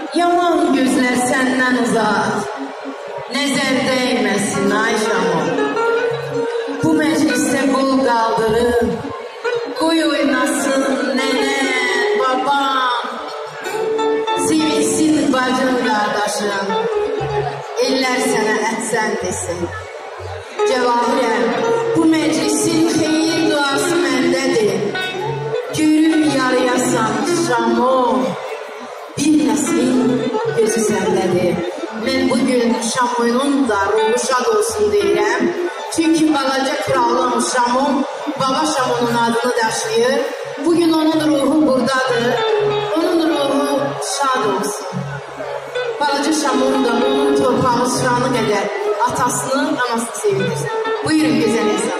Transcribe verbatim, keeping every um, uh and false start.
yaman gözlər səndən uzaq, nəzər dəyməsin ay Şamol. Bu məclisdə qol qaldırıb, qoy oynasın nənən, babam, sevinsin bacın, qardaşım, eller sənə əhsən desin. Cəvahirəm, bu məclisin xeyir duası məndədir. Görüb yarayasan Şamol, bir nəslin gözü səndədir. Mən bugün Şamolun da ruhu şad olsun deyirəm. Çünki balaca kralım Şamol, baba Şamolun adını daşıyır. Bugün onun ruhu buradadır. Onun ruhu şad olsun. Balaca Şamol da onun torpağı sıranı qədər atasını, anasını sevindirsin. Buyurun gözəl insan.